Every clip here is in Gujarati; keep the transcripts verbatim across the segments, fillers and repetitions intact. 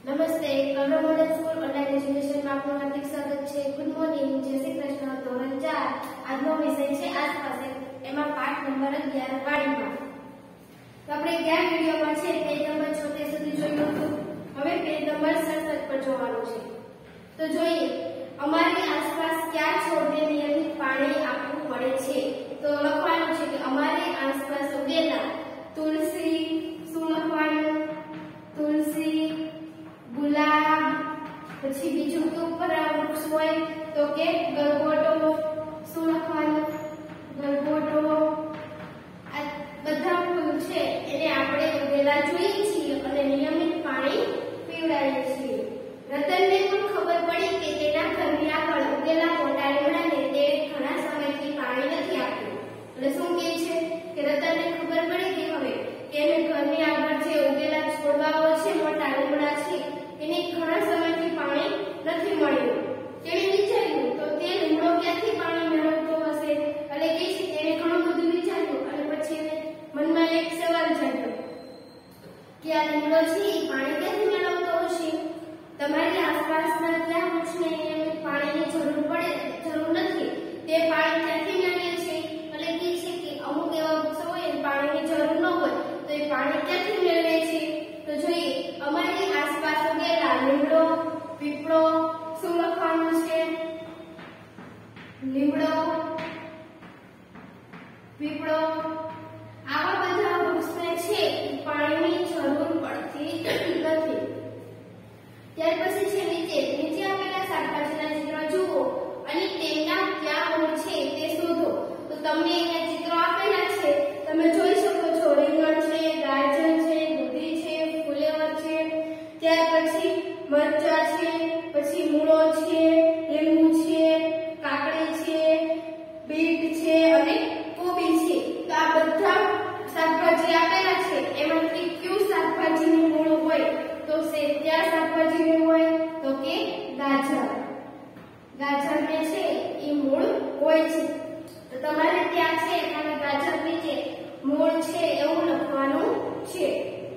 નમસ્તે, કલરવ મોડલ સ્કૂલ ઓનલાઈન એજ્યુકેશનમાં આપનું હાર્દિક સ્વાગત છે। ગુડ મોર્નિંગ, જય શ્રી કૃષ્ણ। ધોરણ ચાર આજનો વિષય છે આસપાસ, એમાં પાઠ નંબર અગિયાર વાડીમાં। તો આપણે ગયા વિડિયોમાં છે પેજ નંબર છોતેર સુધી જોયું હતું। હવે પેજ નંબર સડસઠ પર જોવાનું છે। તો જોઈએ, અમારી આસપાસ કયા છોડને નિયમિત પાણી આપવું પડે છે। તો લખવાનું છે કે અમારી આસપાસ ઉગેલા તુલસી, શું લખવાનું? તુલસી, ગુલાબ, પછી બીજું તો ઉપર વૃક્ષ હોય તો કે ગલગોટો, શું લખવાનું? ગલગોટો। આ બધા ફૂલ છે એને આપણે ઉગેલા જોઈએ છીએ અને નિયમિત પાણી પીવડાવીએ છીએ। રતનને પણ ખબર પડી કે તેના ઘરની આગળ ઉગેલા મોટા લીમડાને તે ઘણા સમયથી પાણી નથી આપ્યું। એટલે શું કહે છે કે રતનને ખબર પડી કે હવે કે એને ઘરની આગળ જે ઉગેલા છોડવાઓ છે, મોટા લીમડા છે, એને ઘણા સમયથી પાણી નથી મળ્યું। તેણે વિચાર્યું તો તે લીમડો ક્યાંથી પાણી મેળવતો હશે? એટલે કે છે તેને ઘણું બધું વિચાર્યું અને પછી એને મનમાં એક સવાલ જાગ્યો કે આ લીમડો છે એ પાણી ક્યાંથી મેળવતો હશે? તમારી આસપાસના કયા વૃક્ષને નિયમિત પાણીની જરૂર પડે જરૂર નથી, તે પાણી ક્યાંથી મેળવે છે? એટલે કે છે કે અમુક એવા વૃક્ષો હોય પાણીની જરૂર ન હોય તો એ પાણી ક્યાંથી મેળવે છે? તો જોઈએ, અમારી આસપાસ ઉગેલા લીમડો, પીપળો, શું લખવાનું છે? લીમડો, પીપળો, આવા બધા વૃક્ષને છે પાણીની જરૂર પડતી નથી। ત્યાર પછી છે નીચે નીચે આપેલા શાકભાજીના ચિત્રો જુઓ અને તેમના કયા મૂળ છે તે શોધો। તો તમને અહીંયા ચિત્રો આપેલા છે, તમે જોઈ શકો છો રીંગણ છે, ગાજર છે, દૂધી છે, ફુલેવર છે, ત્યાર પછી મરચા છે, પછી મૂળો છે, લીંબુ છે, કાકડી છે, બીટ છે અને કોબી છે। તો આ બધા શાકભાજી આપેલા છે, એમાંથી કયું શાકભાજીનું મૂળ હોય? તો છે કયા શાકભાજીનું હોય? તો કે ગાજર। ગાજર ને છે એ મૂળ હોય છે। તો તમારે ત્યાં છે અને ગાજર નીચે મૂળ છે એવું લખવાનું છે।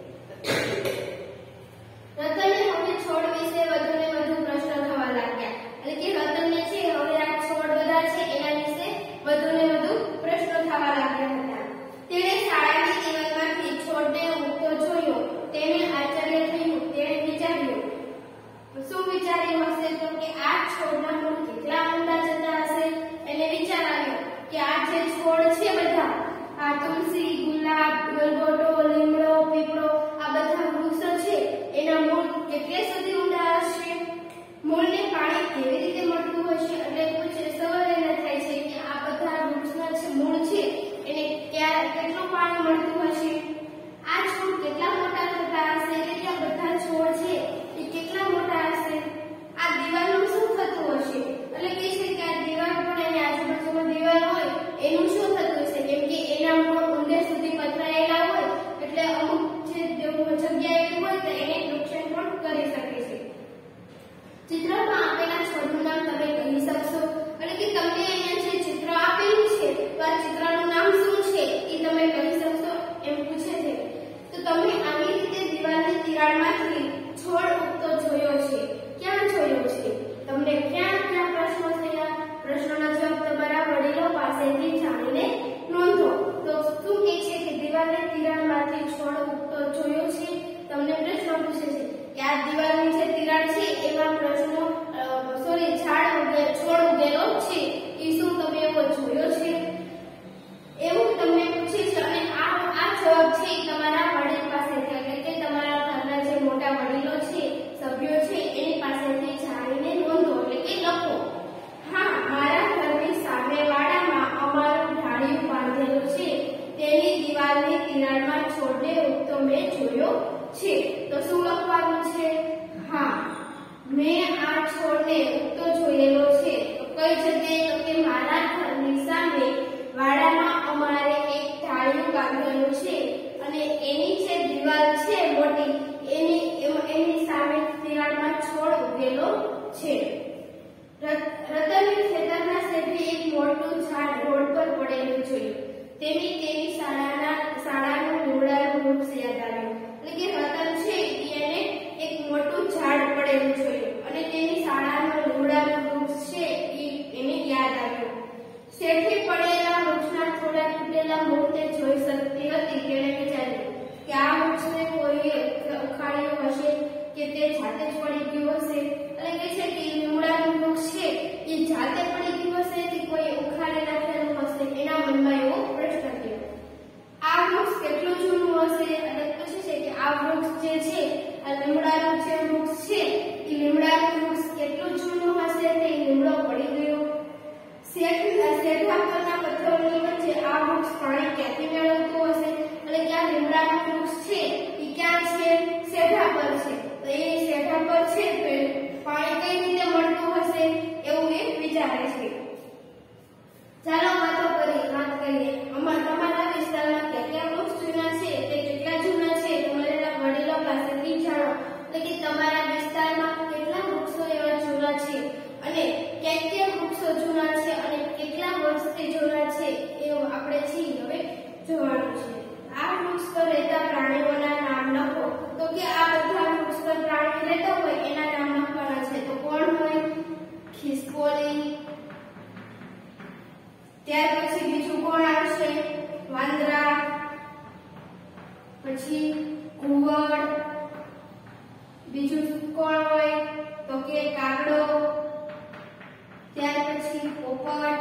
રતનને હવે છોડ વિશે વધુ ને વધુ પ્રશ્ન થવા લાગ્યા। એટલે કે રતનને છે હવે આ છોડ બધા છે એના વિશે વધુ ને વધુ પ્રશ્નો થવા લાગ્યા હતા। તેણે શાળાની દિવાલમાંથી છોડને ઉગતો જોયો, તેને આશ્ચર્ય થયું। તેણે વિચાર્યું, શું વિચાર્યું હશે? તો કે આ છોડના મૂળ કેટલા ઊંડા જતા હશે? એને વિચાર આવ્યો કે આ જે છોડ છે બધા, આ તુલસી, ગુલાબ, ગલગોટો, લીમડો, પીપળો, આ બધા વૃક્ષો છે એના મૂળ કેટલે સુધી ઊંડા હશે? મૂળને પાણી કેવી રીતે મળતું હશે? એટલે પૂછે સવાલ એના થાય છે કે આ બધા વૃક્ષના જે મૂળ છે એને ક્યાં કેટલું પાણી મળતું હશે? આ છોડ કેટલા મોટા થતા હશે? એટલે કે આ બધા છોડ છે એ કેટલા મોટા હશે? આ દીવાલનું શું થતું હશે? એટલે કે છે કે આ દીવાલ પણ એની આજુબાજુમાં દીવાલ હોય એનું શું થતું હશે? કેમ કે એના મૂળ ઊંડે સુધી પથરાયેલા હોય એટલે અમુક જે જગ્યા એવી હોય તો એને નુકસાન પણ કરી શકે છે। ચિત્રમાં આપેલા છોડનું નામ તમે કહી શકશો? એટલે કે તમને અહીંયા જે ચિત્ર આપેલું છે તો આ ચિત્રનું નામ શું છે એ તમે કહી શકશો એમ પૂછે છે। તો તમે આવી રીતે દિવાલની તિરાડમાંથી છોડ ઉગતો જોયો છે, ક્યાં જોયો છે? તમને ક્યાં ક્યાં પ્રશ્નો થયા? પ્રશ્નોના જવાબ તમારા વડીલો પાસેથી જાણીને નોંધો। તો શું કહે છે કે દિવાલની તિરાડમાંથી છોડ ઉગતો જોયો છે? તમને પ્રશ્ન પૂછે છે કે આ દિવાલની જે તિરાડ છે એમાં પ્રશ્નો સોરી ઝાડ ઉગે છોડ ઉગેલો છે એ શું તમે એવો જોયો છે? એવું તમને પૂછે છે અને આ આ જવાબ છે તમારા વડીલ પાસેથી, એટલે કે તમારા ઘરના જે મોટા વડીલો છે, સભ્યો છે એની પાસેથી જાણીને નોંધો, એટલે કે લખો। હા, મારા ઘરની સામે વાડામાં અમારું ઢાળિયું બાંધેલું છે, તેની દિવાલની તિરાડમાં છોડને ઉગતો મેં જોયો છે। તો શું લખવાનું છે? હા, મેં આ છોડને ઉગતો જોયેલો છે। તો કઈ જગ્યાએ? તો કે મારા ઘરની સામે વાડામાં અમારે એક ઢાળિયું બાંધેલું છે અને એની જે દિવાલ છે મોટી એની એની સામે તિરાડમાં છોડ ઉગેલો છે। રતને ખેતરના સેઠે એક મોટું ઝાડ રોડ પર પડેલું જોયું। તેની તેની શાળાના શાળાનું લીમડાનું વૃક્ષ યાદ આવ્યું। એટલે કે રતન છે એને એક મોટું ઝાડ જાતે પડી ગયું હશે કે કોઈ ઉખાડી નાખેલું હશે, એના મનમાં એવો પ્રશ્ન થયો. આ વૃક્ષ કેટલું જૂનું હશે? અને પૂછે છે કે આ વૃક્ષ જે છે, આ લીમડાનું જે વૃક્ષ છે, એ લીમડાનું વૃક્ષ કેટલું જૂનું હશે? તે લીમડો પડી ગયો. શેઠ શેઠા પરના પથ્થરોની વચ્ચે આ વૃક્ષ પાણી ક્યાંથી મેળવતું હશે? એટલે કે આ લીમડાનું વૃક્ષ છે એ ક્યાં છે? શેઠા પર છે. તો એ શેઠા પર છે તો પાણી કઈ રીતે મળતું હશે એવું એ વિચારે છે. ચાલો વાતો કરીએ વાત કરીએ અમાર તમારા વિસ્તારમાં કેટલા વૃક્ષ જૂના છે, તે કેટલા જૂના છે તમારા વડીલો પાસેથી જાણો. એટલે કે તમારા વિસ્તારમાં કેટલા વૃક્ષો એવા જૂના છે અને ક્યાં ક્યાં વૃક્ષો જૂના છે અને કેટલા વર્ષથી જૂના છે એવું આપણે છીએ હવે જોવાનું છે. આ વૃક્ષ પર રહેતા પ્રાણીઓના નામ લખો. તો કે આ બધા વૃક્ષ પર પ્રાણીઓ રહેતા હોય એના નામ લખવાના છે. તો કોણ હોય? ખિસકોલી. ત્યાર પછી બીજું કોણ આવશે? વાંદરા. પછી કુવડ. બીજું કોણ હોય? તો કે કાગડો. ત્યાર પછી પોપટ.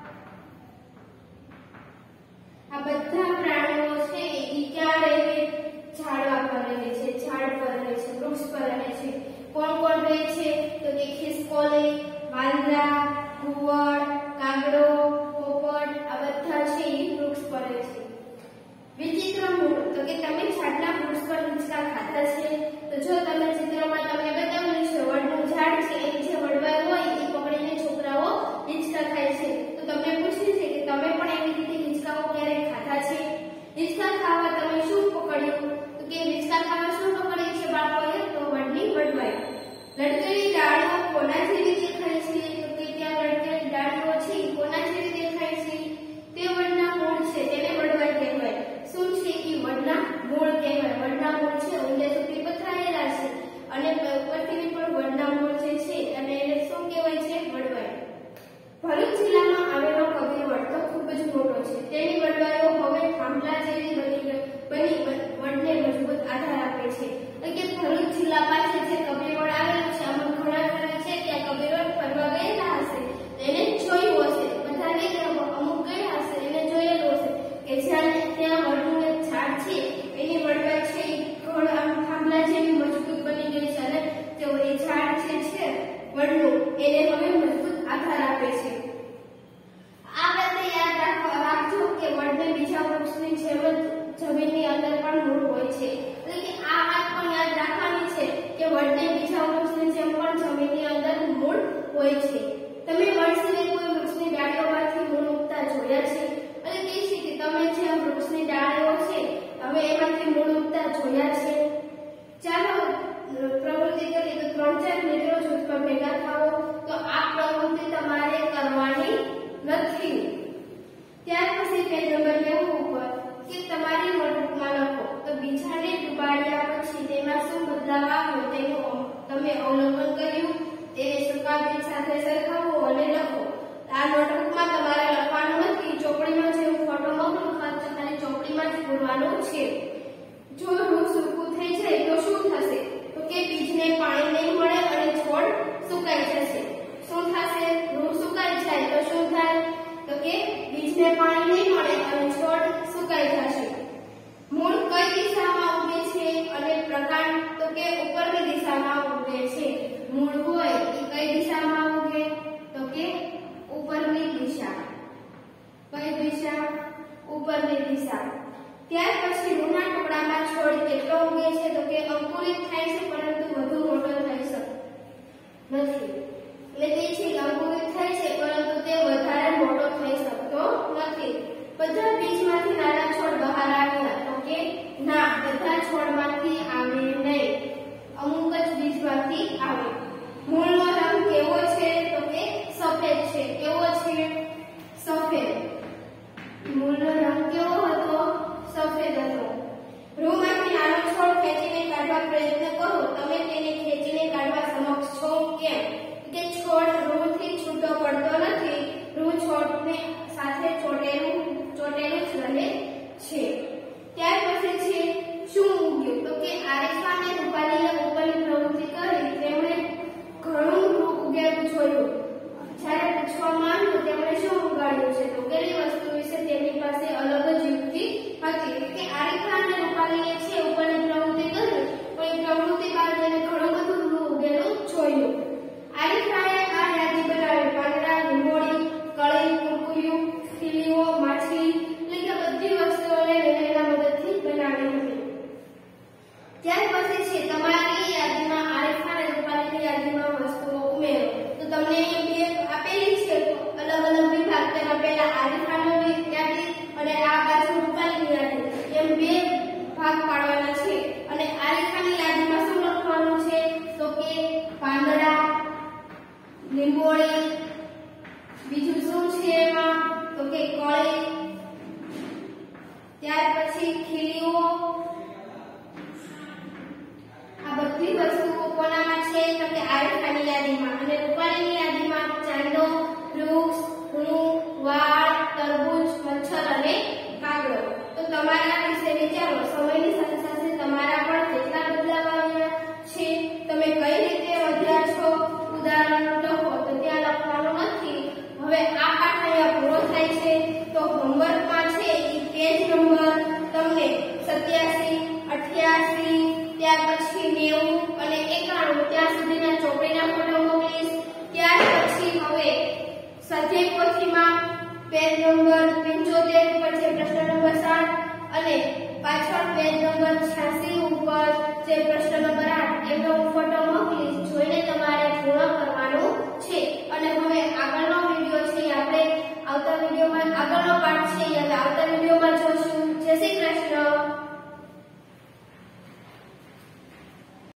આ બધા પ્રાણીઓ છે એ ક્યાં રહે? ઝાડવા પર રહે છે, ઝાડ પર રહે છે, વૃક્ષ પર રહે છે. કોણ કોણ રહે છે? તો કે ખિસકોલી, વાંદરા, કુવડ, કાગડો, પોપટ આ બધા છે એ વૃક્ષ પર રહે છે. વિચિત્ર મૂળ. તો કે તમે ઝાડના વૃક્ષ પર હિંચકા ખાધા છે? તો જો તમે ચિત્રમાં તમને બતાવેલું છે વડનું ઝાડ છે, એની જે વડવાઈ હોય એ પકડીને છોકરાઓ હિંચકા ખાય છે. તો તમને પૂછે છે કે તમે પણ એવી રીતે હિંચકાઓ ક્યારે ખાધા છે? હિંચકા ખાવા તમે શું પકડ્યું? તો કે હિંચકા ખાવા શું પકડ્યું છે બાળકોએ? તો વડની વડવાઈ. લટકેલી ડાળીઓ કોના જેવી દેખાય છે? તો કે ત્યાં લટકેલી ડાળીઓ છે એ કોના જેવી દેખાય છે? તે વડના મૂળ છે, તેને વડવાઈ કહેવાય. શું છે એ? વડના મૂળ કહેવાય. વડના મૂળ છે ઊંડે સુધી પથરાયેલા છે અને ઉપરથી પણ વડના મૂળ જે છે અને એને શું કહેવાય છે? વડવાઈ. ભરૂચ જિલ્લામાં આવેલો કબીરવડ તો ખૂબ જ મોટો છે. તેની વડવાઈઓ હવે થાંભલા જેવી બની બની વડને મજબૂત આધાર આપે છે. એટલે કે ભરૂચ જિલ્લા પાસે જે કબીરવડ આવેલું છે, આમાં ઘણા ખરા છે ત્યાં કબીરવડ ફરવા ગયેલા હશે, એને જોયું હશે. બધા નહીં, અમુક ગયા હશે એને જોયેલું હશે કે જ્યાં ત્યાં વડનું એક ઝાડ છે એની વડવાઈ છે એ ઘણ આમ થાંભલા જેવી મજબૂત બની ગઈ છે અને તે એ ઝાડ જે છે વડનું એને હવે મજબૂત આધાર આપે છે. આ વાતે યાદ રાખજો કે વડને બીજા વૃક્ષની જેમ જ જમીનની અંદર પણ મૂળ હોય છે. એટલે કે આ વાત પણ યાદ રાખવાની છે કે વડને બીજા વૃક્ષની જેમ પણ જમીનની અંદર મૂળ હોય છે. તમે વડ સિવાય કોઈ વૃક્ષની ડાળીઓમાંથી મૂળ ઉગતા જોયા છે? એટલે કે છે કે તમે જે વૃક્ષની ડાળીઓ છે હવે એમાંથી મૂળ ઉગતા જોયા છે? ચાલો પ્રવૃત્તિ કરીએ. તો ત્રણ ચાર મિત્રો જૂથ પર ભેગા થાઓ. તો આ પ્રવૃત્તિ તમારે કરવાની નથી. ત્યાર પછી પેજ નંબર નેવું ઉપર કે તમારી નોટબુકમાં લખો. તો બીજાને ડૂબાડ્યા પછી તેમાં શું બદલાવ આવ્યો તેનું તમે અવલોકન કર્યું, તેને સુકાબીજ સાથે સરખાવો અને લખો. આ નોટબુકમાં તમારે લખવાનું નથી. ચોપડીમાં જે હું ફોટો મોકલું તો ખાલી ચોપડીમાં જ પૂરવાનું છે. જો રૂ સૂકું થઈ જાય તો શું થશે? તો કે બીજને પાણી નહીં મળે અને છોડ સુકાઈ જશે. શું થશે? રૂ સુકાઈ જાય તો શું થાય? તો કે બીજને પાણી નહીં મળે અને છોડ સુકાઈ જશે. મૂળ કઈ દિશામાં ઉગે છે અને પ્રકાંડ? તો કે ઉપરની દિશામાં ઉગે છે. મૂળ હોય એ કઈ દિશામાં ઉગે? તો કે ઉપરની દિશા. કઈ દિશા? ઉપરની દિશા. ત્યાર પછી રૂના ટુકડામાં છોડ કેટલો ઉગે છે? તો કે અંકુરિત થાય છે પરંતુ વધુ મોટો થઈ શકે નથી. એટલે તે છે અંકુરિત થાય છે પરંતુ તે વધારે મોટો થઈ શકતો નથી. બધા બીજમાંથી નાના છોડ બહાર આવ્યા? તો કે ના, બધા છોડમાંથી આવે નહીં, અમુક જ બીજમાંથી આવે. મૂળનો રંગ કેવો છે? તો કે સફેદ છે. કેવો છે? સફેદ. મૂળનો રંગ કેવો હતો? સફેદ હતો. રૂમાંથી નાનો છોડ ખેંચીને કાઢવા પ્રયત્ન કરો. તમે તેને ખેંચીને કાઢવા સમક્ષ છો કેમ? કે છોડ રૂથી છૂટો પડતો નથી. રૂ છોડને સાથે ચોટેલું ચોટેલું જ રહે છે. ત્યાર પછી છે શું ઉગ્યું? તો કે આરિફા અને રૂપાલીએ ઉપરની પ્રવૃત્તિ કરી તેમણે ઘણું રૂ ઉગેલું જોયું. જ્યારે આગળનો પાઠ છે એ આવતા વિડીયોમાં જોશું. જય શ્રી કૃષ્ણ.